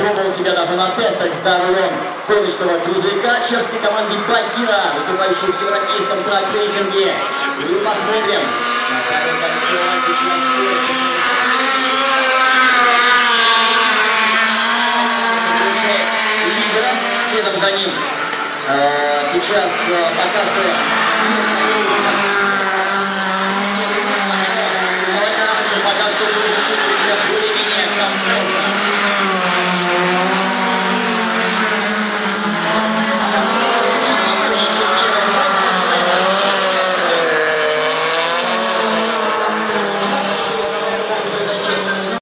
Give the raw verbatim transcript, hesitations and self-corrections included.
пробовал себя даже на тестах за рулем гоночного грузовика чешской команды Багира, выступающей в европейском трак-рейсинге. И посмотрим, какая лидером, следом за ним. Сейчас пока что